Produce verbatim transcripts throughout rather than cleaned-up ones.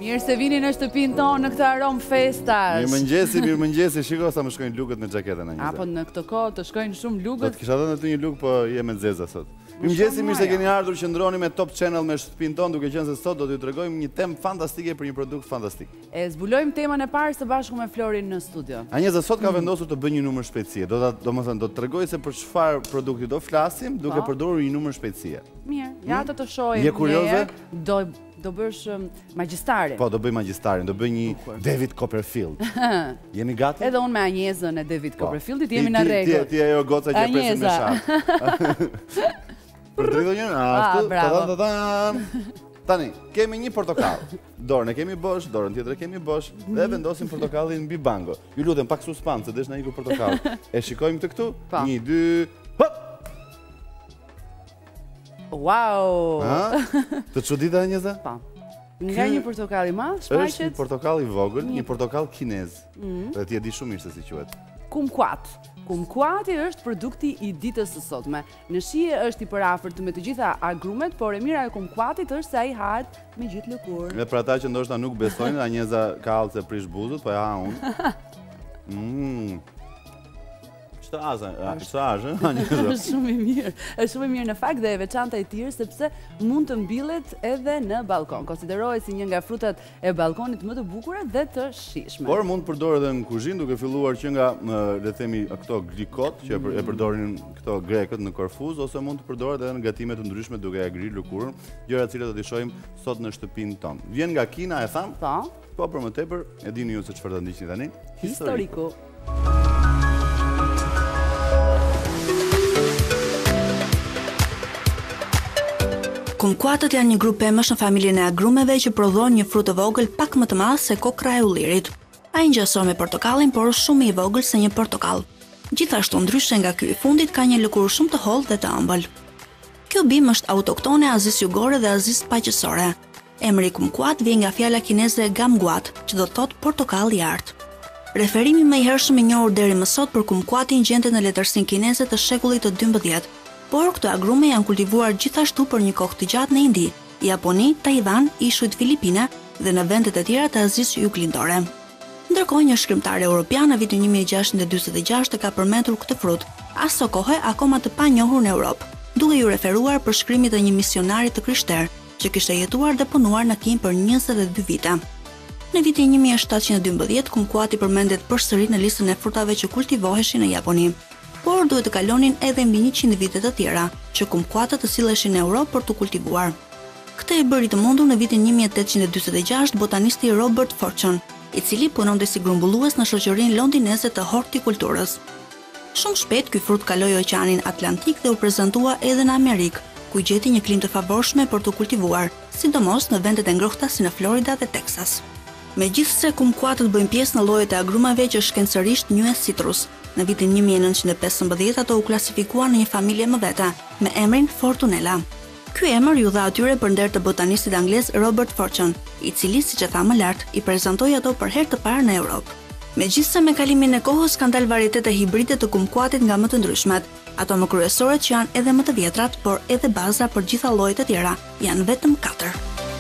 Mirë se vini në shtëpinë tonë në këtë aromë festash. Mirë mëngjesi, mirë mëngjesi, shiko sa më shkojnë lugët në xhaketën Anjeza. Apo në këtë kohë të shkojnë shumë lugët. Do të kisha dhënë aty një lugë, po je me zeza sot. Mirë mëngjesi, mirë se keni ardhur, qëndroni me Top Channel me shtëpinë tonë, duke qenë se sot do t'ju tregojmë një temë fantastike për një produkt fantastik. E zbulojmë temën e parë së bashku me Florin në studio. Anjeza sot ka vendosur të bëjë një numër shpejtësie. Do ta, domethënë do të tregoj se për çfarë produkti do flasim, duke përdorur një numër shpejtësie. Mirë, ja ato të shohim. Je kurioze? Do do bësh magjistarin. Po, do bëj magjistarin, do bëj një David Copperfield. Jemi gati? Edhe unë me Anjezën e David Copperfieldit jemi në rregull. Ti ajo goca që presim me shah. Për të rridhur një, ashtu, ta-ta-ta-tam. Tani, kemi një portokall. Dorën e kemi bosh, dorën tjetër e kemi bosh dhe vendosim portokallin mbi bango. Ju lutem pak suspans, se desh na iku portokall. E shikojmë të këtu? një, dy, hop! Wow! Të çuditë Anjeza? Po. Nga një portokall i madh, shfaqet? Është një shfaqet portokall i vogël, një portokall kinez. Dhe ti e di shumë mirë se si quhet. kumquat. Kumquati është produkti i ditës së sotme. Në shije është i përafërt me të gjitha agrumet, por e mira e kumquatit është se ai hahet me gjithë lëkurë. Dhe për ata që ndoshta nuk besojnë, Anjeza ka hallë se prish buzët, po e ha unë. Mm. Ç'ta aza, ç'ta azh, Anjeza. Është shumë i mirë. Është shumë i mirë në fakt dhe e veçanta e tillë sepse mund të mbillet edhe në balkon. Konsiderohet si një nga frutat e balkonit më të bukura dhe të shijshme. Por mund të përdorë edhe në kuzhinë, duke filluar që nga, le të themi, këto glikot që e përdorin këto grekët në Korfuz, ose mund të përdoret edhe në gatime të ndryshme duke ja ngrirë lëkurën, gjëra të cilat do t'i shohim sot në shtëpinë tonë. Vjen nga Kina, e tham? Po. Po, për më tepër, e dini ju se çfarë do ndiqni tani? Historiku. Kumquatët janë një grup pemësh në familjen e agrumeve që prodhon një frut të vogël pak më të madh se kokra e ullirit. Ai ngjason me portokallin, por është shumë i vogël se një portokall. Gjithashtu, ndryshe nga ky i fundit, ka një lëkurë shumë të hollë dhe të ëmbël. Kjo bimë është autoktone Azisë Jugore dhe Azisë Paqësore. Emri kumquat vjen nga fjala kineze gamguat, që do të thotë portokall i artë. Referimi më i hershëm i njohur deri më sot për kumquatin gjendet në letërsinë kineze të shekullit të dymbëdhjetë. Por këto agrume janë kultivuar gjithashtu për një kohë të gjatë në Indi, Japoni, Taiwan, ishujt Filipina dhe në vendet e tjera të Azisë Juglindore. Ndërkohë, një shkrimtar europian në vitin një mijë e gjashtëqind e dymbëdhjetë e gjashtë ka përmendur këtë frut, aso kohë akoma të panjohur në Europë, duke ju referuar për shkrimit të një misionari të krishterë që kishte jetuar dhe punuar në Kinë për njëzet e dy vite. Në vitin një mijë e shtatëqind e dymbëdhjetë, kumquati përmendet përsëri në listën e frutave që kultivoheshin në Japoni. Por duhet të kalonin edhe mbi njëqind vite të tjera, që kumquatët të silleshin në Europë për të kultivuar. Këtë e bëri të mundur në vitin një mijë e tetëqind e dymbëdhjetë e gjashtë botanisti Robert Fortune, i cili punonte si grumbullues në shoqërinë londineze të hortikulturës. Shumë shpejt ky frut kaloi oqeanin Atlantik dhe u prezantua edhe në Amerikë, ku gjeti një klimë të favorshme për të kultivuar, sidomos në vendet e ngrohta si në Florida dhe Texas. Megjithëse kumquatët bëjnë pjesë në llojet e agrumave që shkencërisht njihen citrus. Në vitin një mijë e nëntëqind e pesëmbëdhjetë ato u klasifikuan në një familje më vete, me emrin Fortunella. Ky emër ju dha atyre për nder të botanistit anglez Robert Fortune, i cili, siç e tha më lart, i prezantoi ato për herë të parë në Europë. Megjithëse me kalimin e kohës kanë dalë varietete hibride të kumquatit nga më të ndryshmet. Ato më kryesorët që janë edhe më të vjetrat, por edhe baza për gjitha llojet e tjera, janë vetëm katër.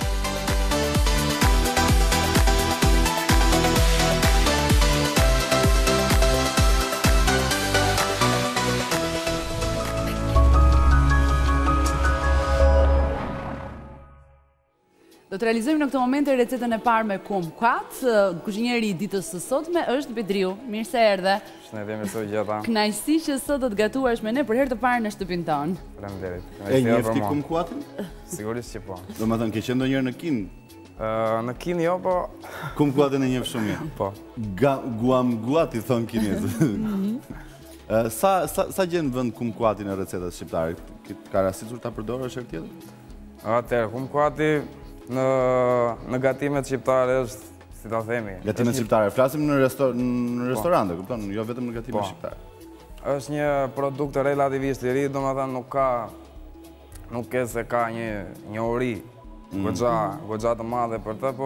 Do të realizojmë në këtë moment recetën e parë me kumquat. Kuzhinjeri i ditës së sotme është Bedriu. Mirë se erdhe. Shëndetje, mirë se u gjeta. Kënaqësi që sot do të gatuash me ne për herë të parë në shtëpinë tonë. Faleminderit. E njefti kumquatin? Sigurisht që po. Domethënë ke qenë ndonjëherë në Kinë? Në Kinë jo, po kumquatin e njeh shumë mirë. Po. Guamguati thon kinezët. Sa sa sa gjen vend kumquatin në recetat shqiptare? Ka rastësisht ta përdorësh herë tjetër? Atëherë, kumquati në në gatimet shqiptare është, si ta themi, gatimet shqiptare. Flasim në në restorante, kupton, jo vetëm në gatimet shqiptare. Është një produkt relativisht i ri, domethënë nuk ka nuk ke se ka një njohuri goxha goxha të madhe për të, po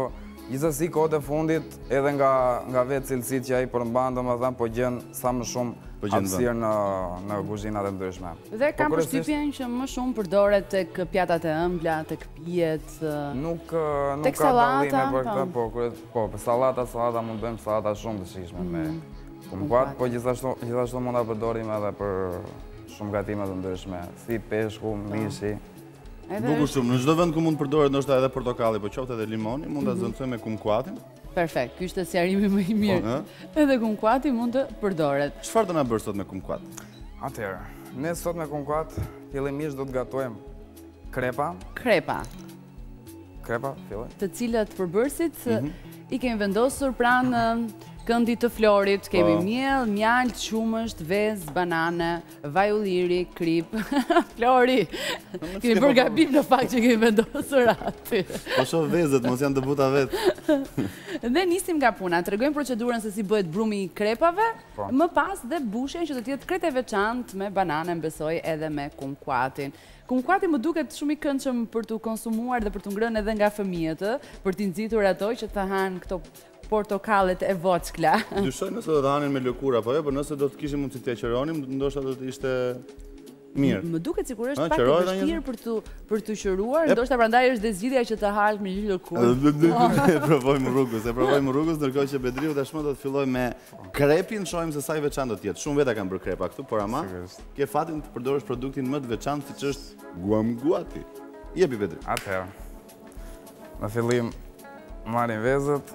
Gjithsesi, kohët e fundit, edhe nga vetë cilësit që ai përmban, domethënë po gjen sa më shumë hapësirë në kuzhinat e ndryshme. Dhe kam përshtypjen që më shumë përdoret tek pjatat e ëmbla, tek pijet, nuk ka dallime për këtë, po, po, për sallata, sallata mund bëjmë sallata shumë të shijshme me kumkuat, po gjithashtu mund ta përdorim edhe për shumë gatime të ndryshme, si peshku, mishi. Bukur shumë, në çdo vend ku mund përdoret ndoshta edhe portokalli, po qoftë edhe limoni, mund ta zëvendësojmë me kumkuatin. Perfekt, ky është sqarimi më i mirë. Edhe kumkuati mund të përdoret. Çfarë do na bësh sot me kumkuat? Atëherë, ne sot me kumkuat fillimisht do të gatojmë krepa. Krepa. Krepa, filloj. Të cilat përbërësit i kemi vendosur pranë këndit të florit, kemi miell, mjalt, qumësht, vezë, banane, vaj ulliri, krip, flori. Kemi bërë gabim në fakt që kemi vendosur aty. Po shoh vezët, mos janë të buta vetë. Dhe nisim nga puna, tregojmë procedurën se si bëhet brumi i krepave, më pas dhe bushen që do të jetë krete veçantë me banane, besoj, edhe me kumkuatin. Kumkuati më duket shumë i këndshëm për të konsumuar dhe për të ngrënë edhe nga fëmijët, për t'i nxitur ato që të hanë këto portokallet e vockla. Dyshoj nëse do të hanin me lëkurë apo jo, por nëse do të kishim mundësi t'ia qeronim, ndoshta do të ishte mirë. Më duket sikur është pak e vështirë për të për të qëruar, ndoshta prandaj është dhe zgjidhja që të hash me një lëkurë. E provojmë rrugës, e provojmë rrugës, ndërkohë që Bedriu tashmë do të filloj me krepin, shohim se sa i veçantë do të jetë. Shumë veta kanë bërë krepa këtu, por ama ke fatin të përdorësh produktin më të veçantë siç është kumkuati. Jepi Bedriu. Atëherë. Në fillim marrim vezët.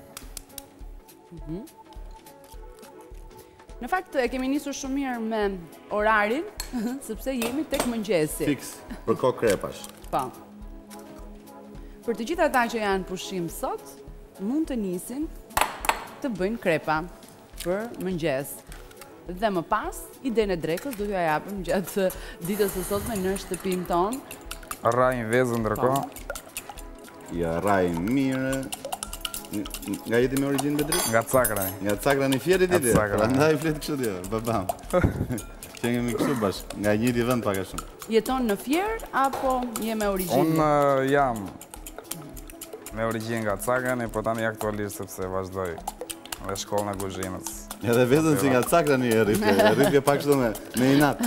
Në fakt e kemi nisur shumë mirë me orarin, sepse jemi tek mëngjesi. Fiks, për kohë krepash. Po. Për të gjithë ata që janë pushim sot, mund të nisin të bëjnë krepa për mëngjes. Dhe më pas, idenë e drekës do t'ja japim gjatë ditës së sotme në shtëpinë tonë. Rrajmë vezën ndërkohë. Ja rrajmë mirë. Nga jeti me origjinë Bedri? Nga Cakrani. Nga Cakrani fjerit ide? Nga Cakrani. Prandaj flet kështu dhe, babam. Që jemi kështu bashkë, nga njëti vend pak a shumë. Jeton në Fier apo je me origjinë? Unë jam me origjinë nga Cakrani, po tani aktualisht sepse vazhdoj me shkollën e kuzhinës. Edhe vezën si nga Cakrani e rripje, e rripje pak kështu me inat.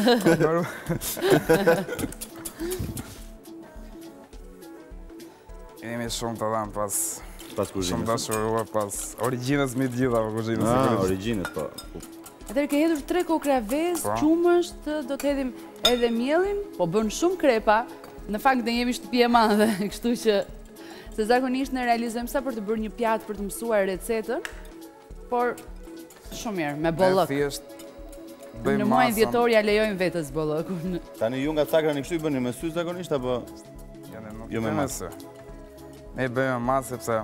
Jemi shumë të dhamë pas... Pas kuzhinës. Shumë dashuruar pas origjinës mi të gjitha për kuzhinës. Ah, origjinës, po. Atëherë ke hedhur tre kokra vezë, qumësht, do të hedhim edhe mielin, po bën shumë krepa. Në fakt ne jemi shtëpi e madhe, kështu që se zakonisht ne realizojmë sa për të bërë një pjatë për të mësuar recetën, por shumë mirë, me bollok. Ne thjesht bëjmë në muajin dhjetor ja lejojmë vetes bollokun. Tani ju nga Cakrani kështu i bëni me sy zakonisht apo jo me masë? Ne bëjmë masë sepse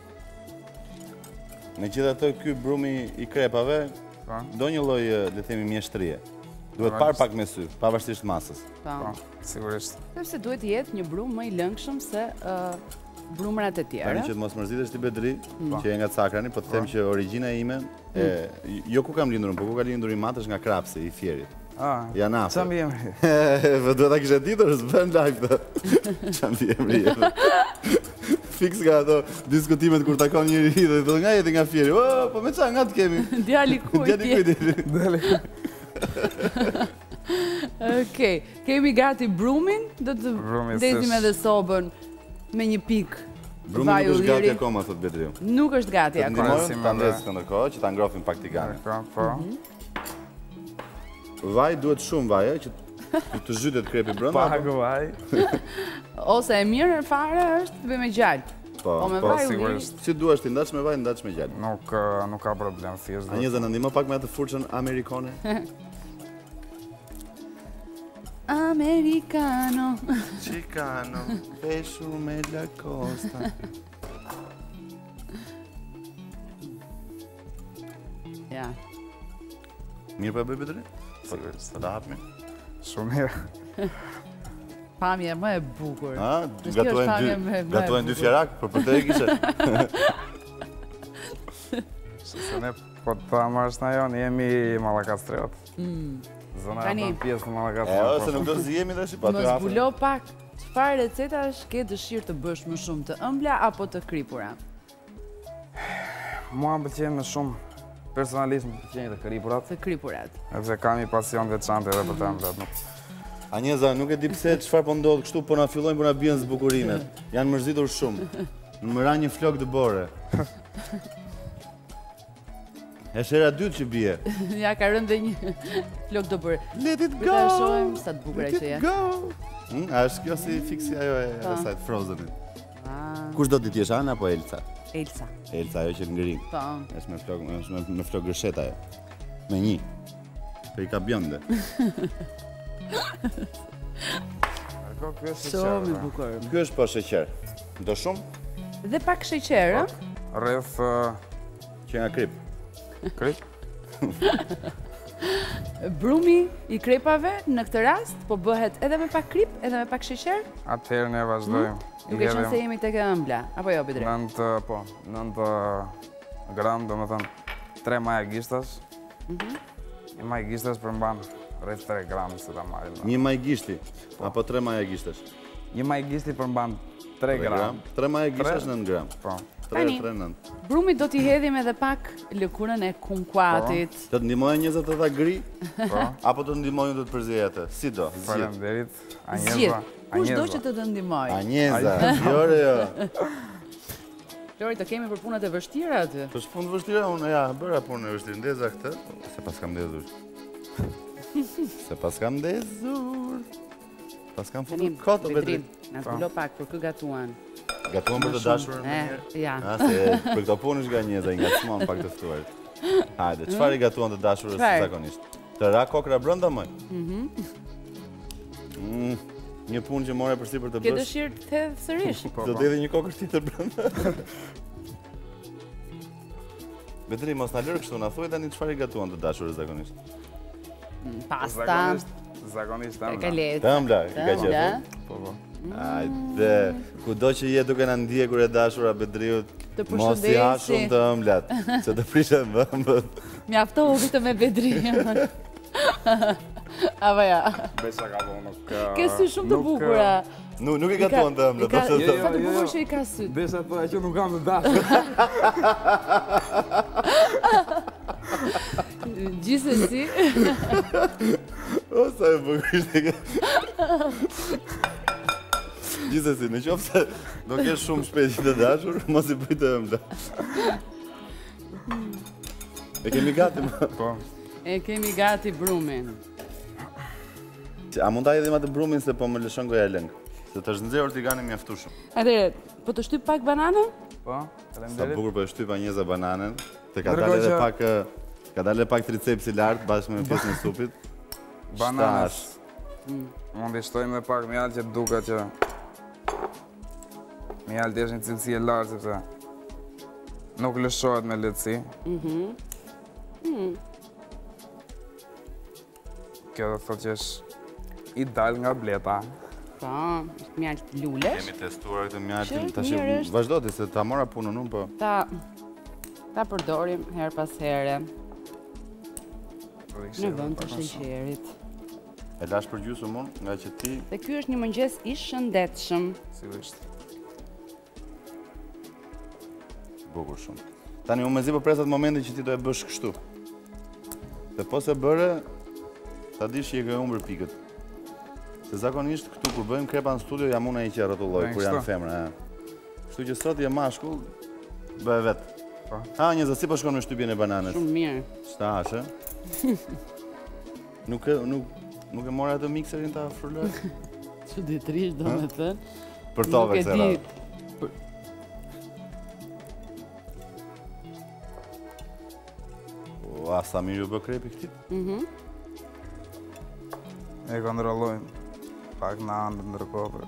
në gjithë ato ky brumi i krepave do një lloj, le të themi, mjeshtrie. Duhet par pak me sy, pavarësisht masës. Po, sigurisht. Sepse duhet të jetë një brum më i lëngshëm se brumrat e tjera. Tani që të mos mërzitesh ti Bedri, që je nga Cakrani, po të them që origjina ime, jo ku kam lindur, po ku ka lindur i matësh nga Krapsi, i Fierit. Ah, janë afër. Çam emri? Po duhet ta kishe ditur, s'bën live të. Çam emri. Fiks nga ato diskutimet kur takon njëri dhe thotë nga jeti nga Fieri. Oh, po me çfarë nga të kemi? Djali kujt? Djali kujt? Djali. Okej, kemi gati brumin, do të ndezim edhe sobën me një pik. Brumi nuk është gati akoma, thot Bedriu. Nuk është gati akoma. Të ta ndezim ndërkohë që ta ngrohim pak tiganin. Po. Vaj duhet shumë vaj, që të zhytet krepi brenda. Pak vaj. Ose e mirë fare është të bëjmë gjallë. Po, po sigurisht. Si duash ti, ndaç me vaj, ndaç me gjallë. Nuk nuk ka problem, thjesht. A njëzë na ndihmo pak me atë furçën amerikane? Americano. Chicano, peshu me la costa. Ja. Mirë pa bëj Bedri? Sigurisht. Sa da hapmi? Shumë mirë. Pamje më e bukur. Ha, gatuajnë dy fjarak, për për të e kishe. Se ne po të marrësh na jonë, jemi Mallakastriot. Zona e bën pjesë në Mallakastriot. E, ose nuk do zihemi dhe shi, pa të hapë. Më zbulo pak, çfarë recetash ke dëshirë të bësh më shumë, të ëmbla apo të kripura? Mua më pëlqen më shumë, personalisht më pëlqen të kripurat. Të kripurat. Edhe kam një pasion veçantë edhe për të ëmblat. Anjeza, nuk e di pse çfarë po ndodh kështu, po na fillojnë po na bien zbukurimet. Janë mërzitur shumë. Më ra një flok dëbore. Është hera dytë që bie. Ja ka rënë dhe një flok dëbore. Let it go. Ta shohim sa të bukur që je. Hm, a është kjo si fiksi ajo e asaj Frozenit. Kush do të t'jesh, Ana apo Elsa? Elsa. Elsa ajo që ngrin. Po. Është me flok, është me, me flok gërshet ajo. Me një. Po i ka bjonde. Ky është Shumë i bukur. Ky është po sheqer. Do shumë? Dhe pak sheqer, ë? Rreth që nga krip. Krip? Brumi i krepave në këtë rast po bëhet edhe me pak krip, edhe me pak sheqer? Atëherë ne vazhdojmë. Duke qenë se jemi tek e ëmbla, apo jo Bedri? Nëntë, po, nëntë gram, do më thënë, tre maja gishtash. Një maja gishtash përmban rreth tre gram se ta marrim. Një maj gishti, apo tre maja gishtash? Një maja gishti përmban tre gram. tre maja gishtash nëntë gram. Po. Tani, brumit do t'i hedhim edhe pak lëkurën e kumkuatit. Do të ndihmojë njëzat të ta gri? Po. Apo do të ndihmojë do të përzjej atë? Si do? Faleminderit. Anjeza. Kush do që të të ndihmoj? Anjeza, jore jo. Lori, të kemi për punët e vështira aty? Për punë të vështira, unë ja, bëra punën e vështirë. Ndeza këtë, se pas kam ndezur. Se pas kam ndezur. Pas kam futur koto, Bedri. Na zbulo pak, për kë gatuan. Gatuan për të dashurën më mirë? Ja. A, se për këto punë është Anjeza, i ngacmon pak të ftuarit. Hajde, çfarë i gatuan të dashurës zakonisht? Të ra kokra brenda më? Mhm. Një punë që more përsipër të bësh. Ke dëshirë të thedh sërish? Do të hedhë një kokër tjetër brenda. Bedri, mos na lër kështu, na thuaj tani çfarë i gatuan të dashurës zakonisht. Pasta. Zakonisht ëmbla. Ka letë. Ëmbla, i ka qenë. Po, po. Hajde, kudo që je duke na ndjekur e dashura Bedriut, mos i ha shumë të ëmblat, se të prishen ëmbët. Mjaftohu vetëm me Bedriun. Apo ja. Besa ka po nuk... Ke sy shumë të bukura. Nuk i gatuan të ëmblat. Sa të bukur që i ka sy. Besa po që nuk kam të dashur. Gjithsesi. O, sa e bukur ishte kjo. Gjithsesi, në qoftë se do kesh shumë shpejt që të dashur, mos i bëj të ëmblat. E kemi gati më? Po. E kemi gati brumin. A mund ta hedhim atë brumin se po më lëshon goja lëng? Se të është nxehur tigani mjaftueshëm. Atëre, po të shtyp pak bananën? Po, faleminderit. Sa bukur po e shtyp Anjeza bananën. Te ka dalë edhe pak ka dalë pak tricepsi lart bashkë me pjesën e supit. Bananas. Mund të shtojmë edhe pak mjalë që duket që mjalë është një cilësi e lartë sepse nuk lëshohet me lehtësi. Mhm. Kjo do thotë që është i dal nga bleta. Po, është mjaltë lulesh. Kemi testuar këtë mjaltin, tash vazhdo ti se ta mora punën unë po. Ta ta përdorim her pas here. Në vend të sheqerit. E lash për gjysmë unë, nga që ti... Dhe ky është një mëngjes i shëndetshëm. Sigurisht. Bukur shumë. Tani unë mezi po pres atë momentin që ti do e bësh kështu. Dhe po se bëre, ta dish që i ke humbur pikët. Se zakonisht këtu kur bëjmë krepa në studio jam unë ai që rrotulloj kur janë femra. Kështu që sot je mashkull, bëhe vetë. Ha, Anjeza, si po shkon me shtypjen e bananës? Shumë mirë. Shtash, e? Nuk e nuk e mora atë mikserin ta fruloj? Çuditërisht do të thënë. Për tove se ra. Ua, sa mirë ju bë krepi këtit? Mhm. E kontrollojmë. Pak në andë ndërkohë.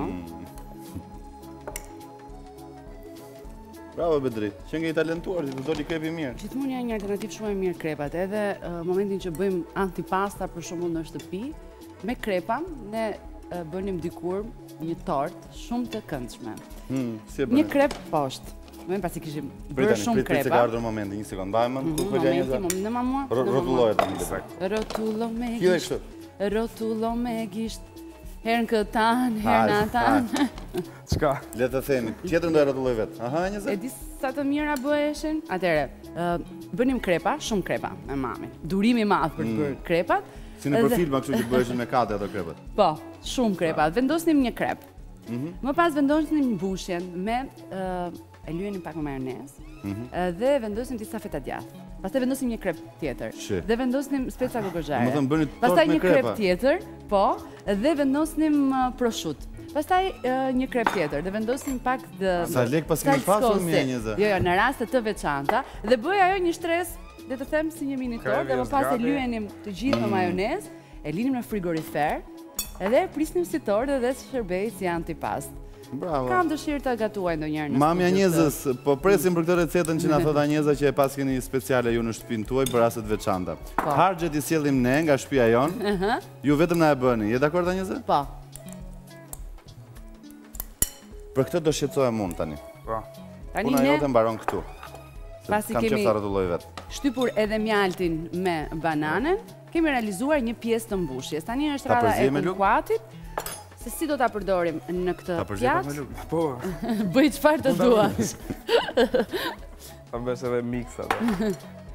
Bravo Bedri, që nga i talentuar, të doli krepi mirë. Gjithmonë janë një alternativë shumë e mirë krepat, edhe momentin që bëjmë antipasta për shembull në shtëpi, me krepa ne bënim dikur një tort shumë të këndshme. Një krep poshtë. Më pasi kishim bërë shumë krepa. Pritani, pritani se ka ardhur momenti, një sekond, mbajmë, ku këllja Anjeza? Në mamua? Rotullohet tani. Rotullo me gisht, rotullo me gisht, herën këtan, herën atan. Qka? Le të themi, tjetër ndo e rrotulloj vetë. Aha, njëzë? E di sa të mira bëheshin? Atere, bënim krepa, shumë krepa me mamin. Durimi madh për të bërë krepat. Si në për filma kështu që bëheshin me kate ato krepat? Po, shumë krepat. Vendosnim një krep. Më pas vendosnim një bushjen me, e lyenim pak me majonez, dhe vendosnim disa feta djathë. Pastaj vendosim një krep tjetër. Dhe vendosnim speca kokozhare. Më thëmë bëni tort Pastaj me një krep krepa. tjetër, po, dhe vendosnim prosciutto. Pastaj një krep tjetër, dhe vendosnim pak dhe Sa lek pas kemi pasur mje njëzë? Jo, jo, në raste të veçanta. Dhe bëj ajo një shtres, dhe të them si një minitor, dhe më pas e lyenim të gjithë me majonez, e linim në frigorifer, edhe e prisnim si tort dhe si shërbej si antipast. Bravo. Kam dëshirë të gatuaj ndonjëherë në Mami Anjezës, po presim për këtë recetën që na thot Anjeza që e pas keni speciale ju në shtëpinë tuaj për rastet veçanta. Harxhet i sjellim ne nga shtëpia jon. Ju vetëm na e bëni. Je dakord Anjeza? Po. Për këtë do shqetësohem unë tani. Po. Tani Puna ne jote mbaron këtu. pasi Kam kemi qef ta rrotulloj vetë. shtypur edhe mjaltin me bananën, kemi realizuar një pjesë të mbushjes. Tani është Ta rradha e përzije me luk? kumkuatit. Se si do ta përdorim në këtë Ta përzje pak me pjatë? luk. Po, Bëj çfarë të duash. ta bësh edhe mix atë.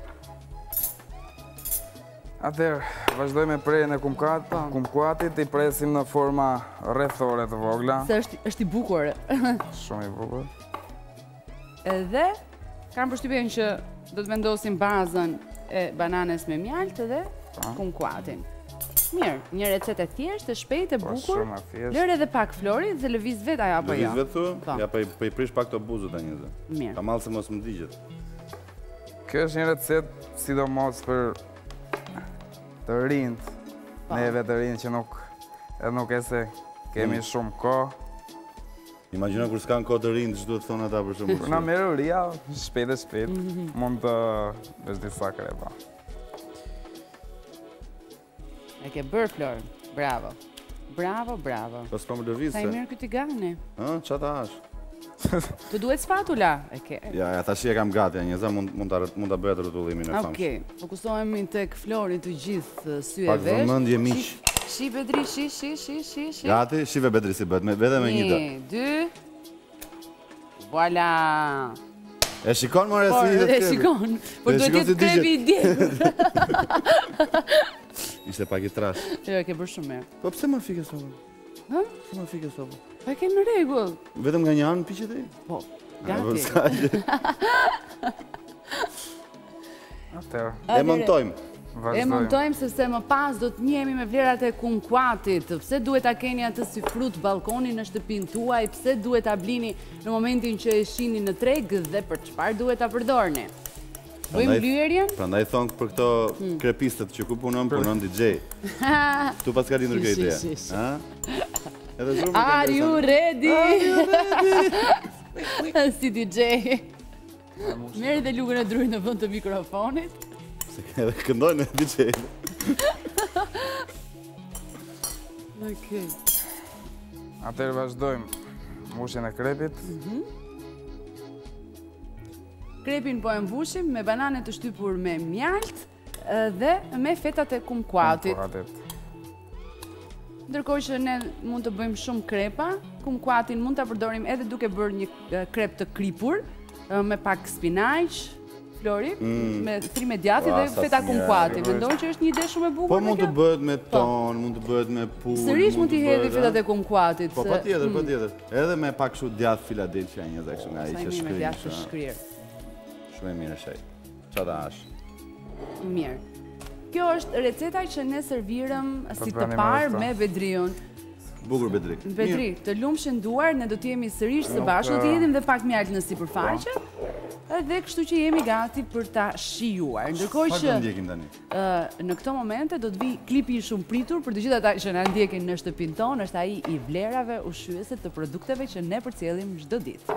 Atëherë, vazhdojmë me prerjen e kumkat, kumkuatit, i presim në forma rrethore të vogla. Se është është i bukur. Shumë i bukur. Edhe kam përshtypjen që do të vendosim bazën e bananës me mjalt dhe kumkuatin. Mirë, një recetë e thjeshtë, e shpejtë, e Po, bukur. shumë e thjeshtë. Lër edhe pak flori dhe lëviz vet ajo apo jo? Lëviz vetë thua? Po. Ja, po i po i prish pak të buzët Anjeza. Mirë. Ta mallë se mos më digjet. Kjo është një recetë sidomos për të rinjt, neve të rinjt që nuk edhe nuk e se kemi shumë kohë. Imagjino kur s'kan kohë të rinë, ç'duhet thonë ata për shembull. Kur na merr uria, shpejt e shpejt, mund të bësh disa krepa. E ke bërë Flor. Bravo. Bravo, bravo. Po s'po më lëviz Sa i se. mirë ky tigani. Ë, ç'a ta hash? Të duhet spatula. E ke. Ja, ja tash e kam gati Anjeza, mund mund ta mund ta bëj atë rrotullimin e famshëm. Okej, fokusohemi tek Flori të gjithë sy e Pak vesh. vëmendje miq. Shi Bedri, shi, shi, shi, shi, shi. Gati, shive Bedri si bëhet, me vetëm me një dë. Një, dy. Voilà. E shikon more Por, si e krepi? shikon. Por E duhet shikon jetë si digjet. krepi i djegur. Ishte pak i trash. Jo, e ke bërë shumë mirë. Po pse më fike sopën? Hë? Pse më fike sopën? Po e ke në rregull. Vetëm nga një anë piqet ai? Po, A, po, gati. sa gjë. Atëherë, E montojmë. E vazhdojmë. montojmë sepse më pas do të njihemi me vlerat e kumkuatit. Pse duhet ta keni atë si frut balkoni në shtëpinë tuaj? Pse duhet ta blini në momentin që e shihni në treg dhe për çfarë duhet ta përdorni? Bëjmë Prandaj- lyerjen? Prandaj thon për këto krepistët që ku punon, punon D J. Tu pas ka lindur kjo Shi, ide. shi, shi. Ha? Edhe zhurmë. Are you ready? Si D J. Merë dhe lugën e druj në vend të mikrofonit. Se edhe këndojnë D J. Okej. Atëherë vazhdojmë mbushjen e krepit. Krepin po e mbushim me banane të shtypur me mjalt eh, dhe me fetat e kumkuatit. Kumkuatit. Ndërkohë që ne mund të bëjmë shumë krepa, kumkuatin mund ta përdorim edhe duke bërë një eh, krep të kripur eh, me pak spinaq, Flori, me thrim djati Ua, dhe sa feta s'mjerë. kumkuati. Mendoj që është një ide shumë e bukur. Po mund të bëhet me ton, mund të bëhet me pull. Sërish mund t'i hedhi bëhet, fetat ha? e kumkuatit. Po se- patjetër, patjetër. Edhe me pak kështu djath Philadelphia një dhe kështu nga ai Sa i që mirë me shkrim. djathë të kështu, ha? shkrirë. Shumë e mirë shej. Ç'a ta hash? Mirë. Kjo është receta që ne servirëm si të bëni parë me me Bedriun. Bukur Bedrik. Bedri, të lumshën duar, ne do të jemi sërish së bashku, do të hedhim dhe pak mjalt në sipërfaqe. Edhe kështu që jemi gati për ta shijuar. Ndërkohë Pak që do ndjekim tani. ë, në këto momente do të vi klipi i shumë pritur për të gjithë ata që na ndjekin në shtëpinë tonë, është ai i vlerave ushqyese të produkteve që ne përcjellim çdo ditë.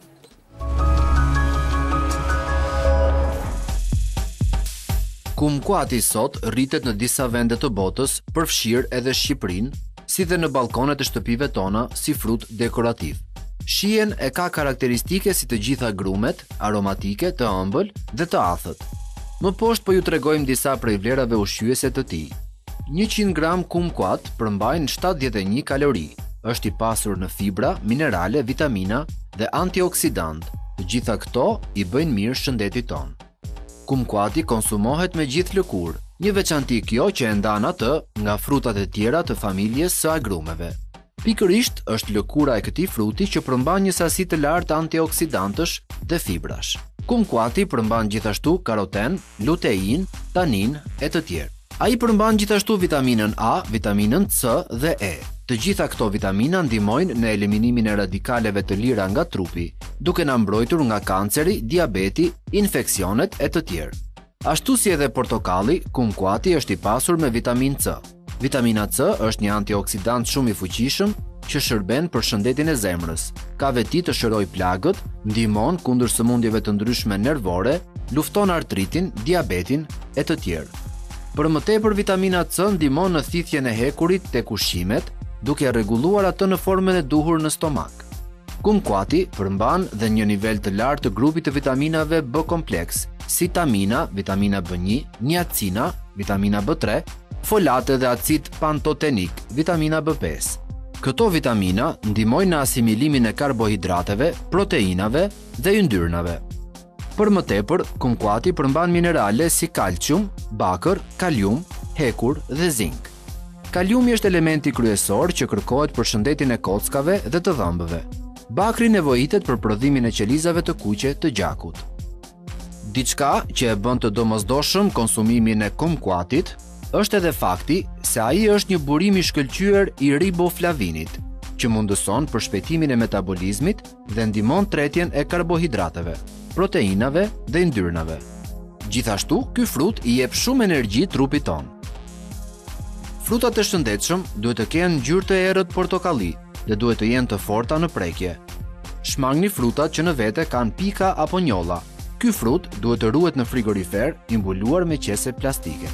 Kumkuati sot rritet në disa vende të botës, përfshirë edhe Shqipërinë, si dhe në balkonet e shtëpive tona si frut dekorativ. Shihen e ka karakteristike si të gjitha grumet, aromatike, të ëmbël dhe të athët. Më poshtë po ju tregojmë disa prej vlerave ushqyese të tij. njëqind gram kumquat përmbajnë shtatëdhjetë e një kalori. Është i pasur në fibra, minerale, vitamina dhe antioksidant. Të gjitha këto i bëjnë mirë shëndetit tonë. Kumquati konsumohet me gjithë lëkurë, një veçanti kjo që e ndan atë nga frutat e tjera të familjes së agrumeve. Pikërisht është lëkura e këtij fruti që përmban një sasi të lartë antioksidantësh dhe fibrash. Kumquati përmban gjithashtu karoten, lutein, tanin e të tjerë. Ai përmban gjithashtu vitaminën A, vitaminën C dhe E. Të gjitha këto vitamina ndihmojnë në eliminimin e radikaleve të lira nga trupi, duke na mbrojtur nga kanceri, diabeti, infeksionet e të tjerë. Ashtu si edhe portokalli, kumquati është i pasur me vitaminë C. Vitamina C është një antioksidant shumë i fuqishëm që shërben për shëndetin e zemrës, ka veti të shërojë plagët, ndihmon kundër sëmundjeve të ndryshme nervore, lufton artritin, diabetin e të tjerë. Për më tepër, vitamina C ndihmon në thithjen e hekurit tek ushqimet, duke rregulluar atë në formën e duhur në stomak. Kumquati përmban dhe një nivel të lartë të grupit të vitaminave B kompleks, si tamina, vitamina B një, niacina, vitamina B tre, folate dhe acid pantotenik, vitamina B pesë. Këto vitamina ndihmojnë në asimilimin e karbohidrateve, proteinave dhe yndyrnave. Për më tepër, kumquati përmban minerale si kalcium, bakër, kalium, hekur dhe zink. Kaliumi është elementi kryesor që kërkohet për shëndetin e kockave dhe të dhëmbëve. Bakri nevojitet për prodhimin e qelizave të kuqe të gjakut. Diçka që e bën të domosdoshëm konsumimin e kumquatit është edhe fakti se ai është një burim i shkëlqyer i riboflavinit, që mundëson përshpejtimin e metabolizmit dhe ndihmon tretjen e karbohidrateve, proteinave dhe yndyrnave. Gjithashtu, ky frut i jep shumë energji trupit tonë. Frutat e shëndetshëm duhet të kenë ngjyrë të errët portokalli dhe duhet të jenë të forta në prekje. Shmangni frutat që në vete kanë pika apo njolla. Ky frut duhet të ruhet në frigorifer i mbuluar me qese plastike.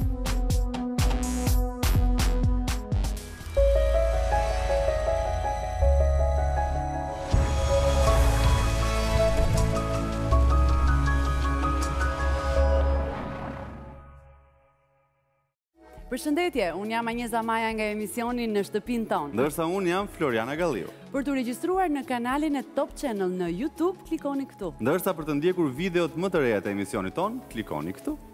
Përshëndetje, unë jam Anjeza Maja nga emisioni Në shtëpinë tonë. Ndërsa unë jam Floriana Galliu. Për të regjistruar në kanalin e Top Channel në YouTube, klikoni këtu. Ndërsa për të ndjekur videot më të reja të emisionit tonë, klikoni këtu.